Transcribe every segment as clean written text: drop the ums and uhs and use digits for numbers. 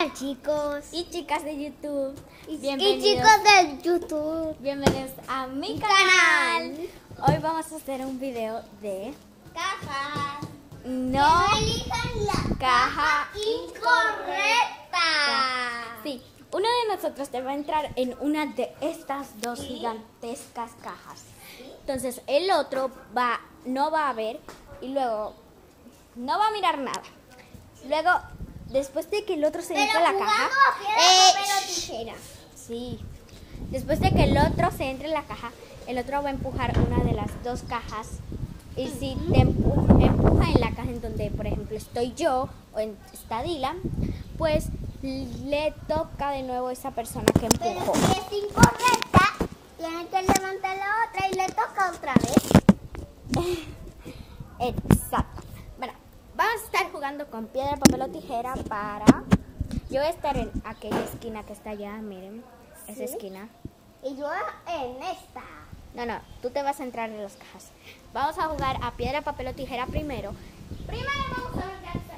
Hola chicos y chicas de YouTube. y chicos de YouTube. Bienvenidos a mi canal. Hoy vamos a hacer un video de Cajas. no elijan la caja incorrecta. Sí, uno de nosotros te va a entrar en una de estas dos gigantescas cajas. Entonces el otro no va a ver y luego no va a mirar nada. Luego, después de que el otro se entre a la caja, Papel o tijera. sí. Después de que el otro se entre en la caja, el otro va a empujar una de las dos cajas. Y si te empuja en la caja en donde, por ejemplo, estoy yo o está Dylan, pues le toca de nuevo a esa persona que empujó. Pero si es incorrecta, tiene que levantar la otra y le toca otra vez. Exacto. Bueno, vamos a estar jugando con piedra, papel o tijera para... Yo voy a estar en aquella esquina que está allá, miren, esa esquina. Y yo en esta. No, tú te vas a entrar en las cajas. Vamos a jugar a piedra, papel o tijera primero. Primero vamos a ver qué hacer.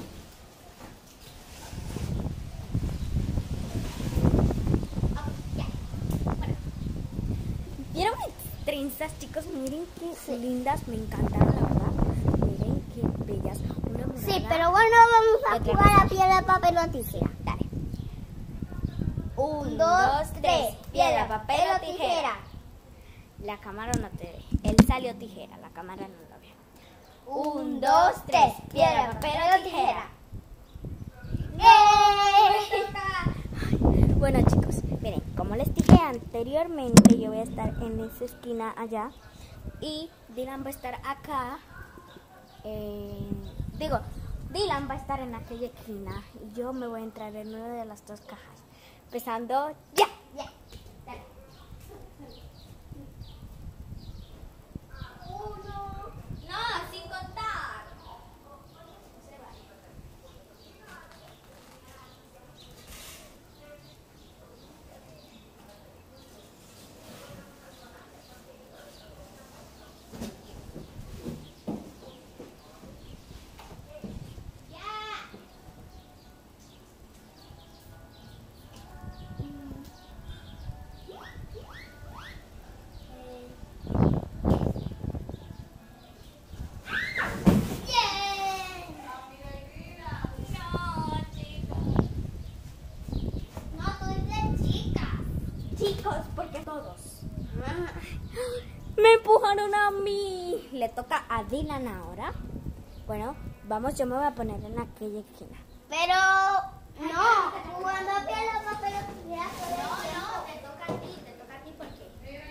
¿Vieron mis trenzas, chicos? Miren qué lindas, me encantaron, la verdad. Miren qué bellas. Una morada. Sí, pero bueno, vamos a Otra jugar cosa. a piedra, papel o tijera. Dale. 1, 2, 3. 3. Piedra, papel o tijera. La cámara no te ve. Él salió tijera, la cámara no lo ve. 1, 2, 3. Piedra, papel o tijera. Bueno, chicos, miren, como les dije anteriormente, yo voy a estar en esa esquina allá y Dylan va a estar acá. Dylan va a estar en aquella esquina y yo me voy a entrar en una de las dos cajas. Empezando ya. Dale. 1. No, sin contar. Chicos, porque todos me empujaron a mí. Le toca a Dylan ahora. Bueno, vamos, yo me voy a poner en aquella esquina. Pero no, jugando a piedra, papel o tijera. No, te toca a ti porque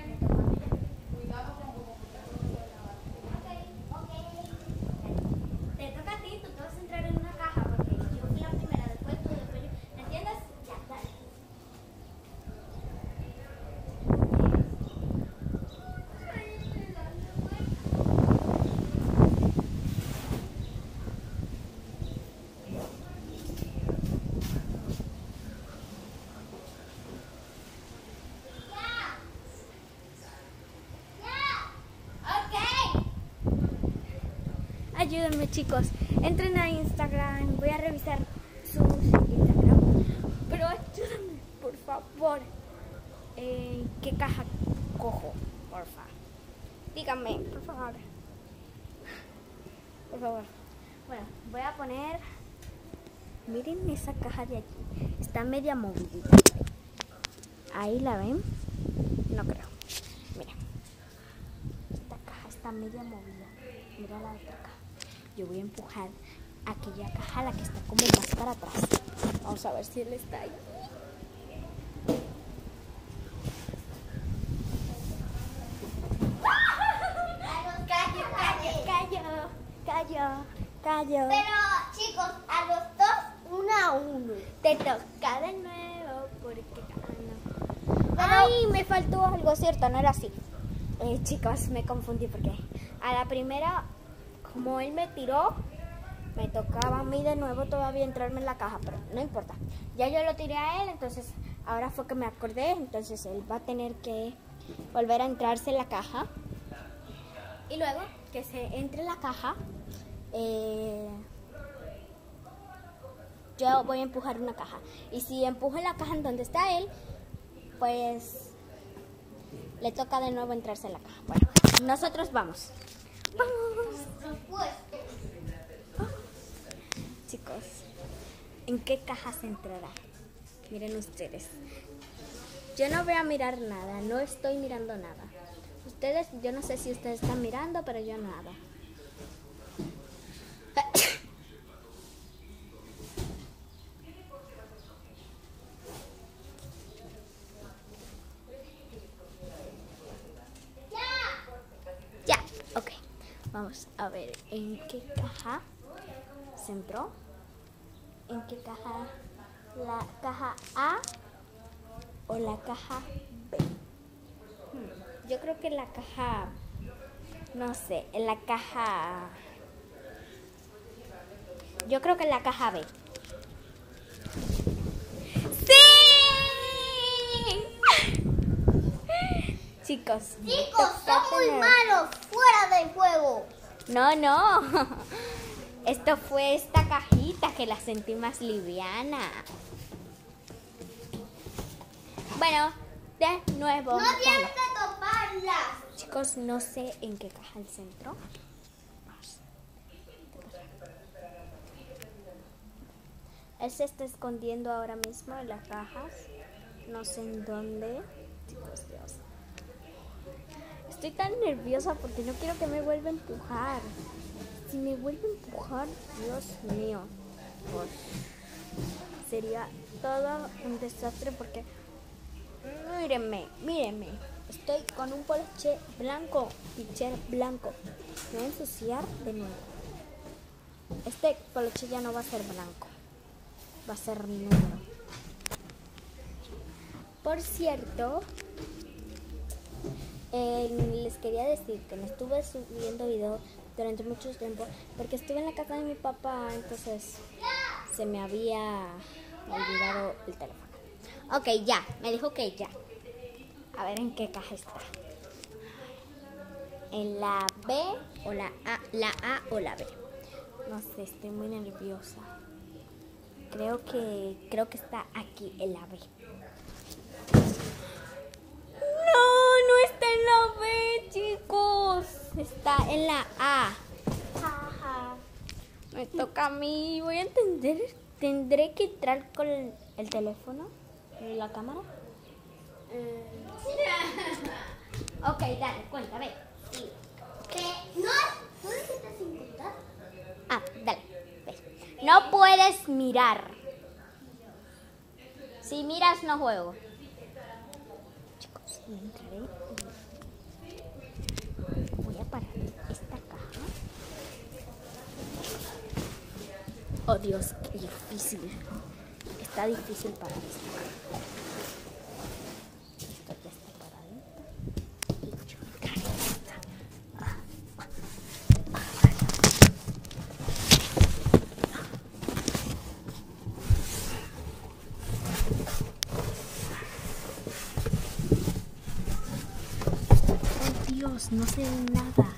te toca a ti, tú te vas a entrar en una caja porque yo fui la primera, después tú, después yo. ¿Me entiendes? Ya, dale. Ayúdenme, chicos, entren a Instagram, voy a revisar su Instagram, pero ayúdenme, por favor. ¿Qué caja cojo? Porfa. Díganme, por favor. Por favor. Bueno, voy a poner... Miren esa caja de aquí, está media movidita. Ahí la ven, no creo. Mira, esta caja está media movida. Mira la otra caja. Yo voy a empujar aquella caja, la que está como más para atrás. Vamos a ver si él está ahí. Callo. Pero chicos, a los dos, 1 a 1. Te toca de nuevo porque Ay, me faltó algo, cierto, no era así. Chicos, me confundí porque a la primera, como él me tiró, me tocaba a mí de nuevo todavía entrarme en la caja, pero no importa. Ya yo lo tiré a él, entonces ahora fue que me acordé, entonces él va a tener que volver a entrarse en la caja. Y luego que se entre en la caja, yo voy a empujar una caja. Y si empujo la caja en donde está él, pues le toca de nuevo entrarse en la caja. Bueno, nosotros vamos. ¡Vamos! Chicos, ¿en qué caja se entrará? Miren ustedes. Yo no voy a mirar nada, no estoy mirando nada. Ustedes, yo no sé si ustedes están mirando, pero yo nada. Ya, ok. Vamos a ver en qué caja se entró. ¿En qué caja? ¿La caja A o la caja B? Yo creo que la caja, no sé, en la caja, yo creo que en la caja B. ¡Sí! Chicos, son muy malos, fuera del juego. No. Esto fue esta cajita que la sentí más liviana. Bueno, de nuevo. No tienes que toparlas. Chicos, no sé en qué caja el centro. Él se está escondiendo ahora mismo en las cajas. No sé en dónde. Chicos, Dios. Estoy tan nerviosa porque no quiero que me vuelva a empujar. Si me vuelve a empujar, Dios mío, pues sería todo un desastre porque mírenme, estoy con un poloche blanco, teacher blanco. Me voy a ensuciar de nuevo. Este poloche ya no va a ser blanco, va a ser negro. Por cierto, les quería decir que me estuve subiendo videos durante mucho tiempo porque estuve en la casa de mi papá, entonces se me había olvidado el teléfono. Ok, ya, me dijo que ya. A ver en qué caja está. ¿En la B o la A o la B? No sé, estoy muy nerviosa. Creo que está aquí en la B. No está en la B, chicos. Está en la A. Me toca a mí. Voy a entender. ¿Tendré que entrar con el teléfono? ¿La cámara? Ok, dale, cuenta, ve. Sí. ¿No necesitas sin contar? Ah, dale, ve. No puedes mirar. Si miras, no juego. Chicos, entraré. Voy a parar esta caja. Oh, Dios, qué difícil. Está difícil parar esta caja. Esto ya está paradita. Y yo entraré esta. Oh, Dios, no se ve nada.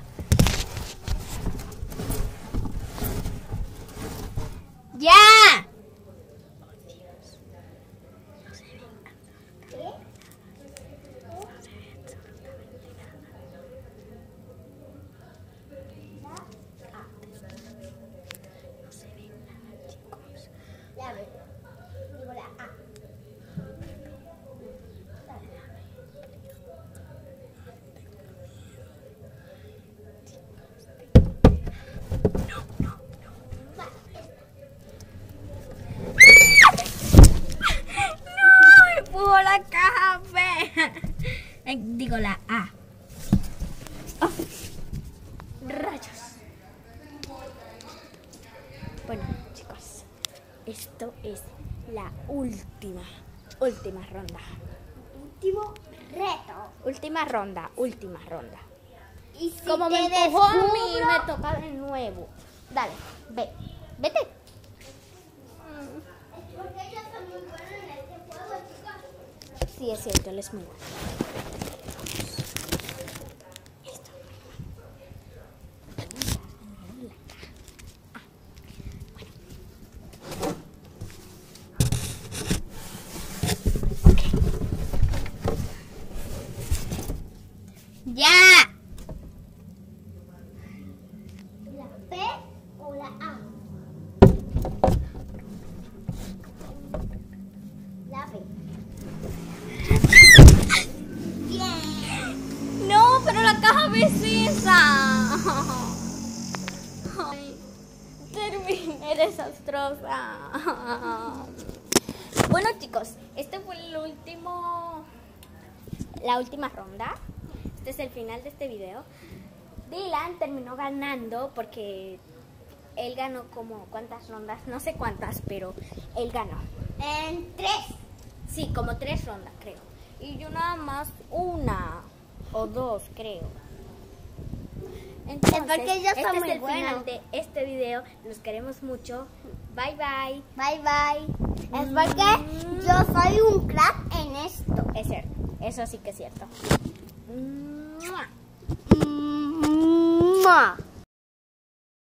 ¡Ya! Oh, Dios. No se ve absolutamente nada. No se ve absolutamente nada. No se ve nada, chicos. Ya ve. Digo la A. La caja B. Digo la A. Oh, rayos. Bueno, chicos, esto es la última ronda. Último reto. Última ronda. Y si Como me te empujó a mí, descubro- me toca de nuevo. Dale, vete. Porque ellos son muy buenos en este juego, chicos. Sí, es cierto, él es muy bueno. Listo. La B. No, pero la caja B es esa. Ay, terminé desastrosa. Bueno, chicos, este fue la última ronda. Este es el final de este video. Dylan terminó ganando porque él ganó como ¿cuántas rondas? No sé cuántas, pero él ganó. En 3. Sí, como 3 rondas, creo. Y yo nada más 1 o 2, creo. Entonces, porque yo soy este muy es el bueno. final de este video. Los queremos mucho. Bye, bye. Bye, bye. Es porque yo soy un crack en esto. Es cierto. Eso sí que es cierto. ¡Mua! ¡Mua!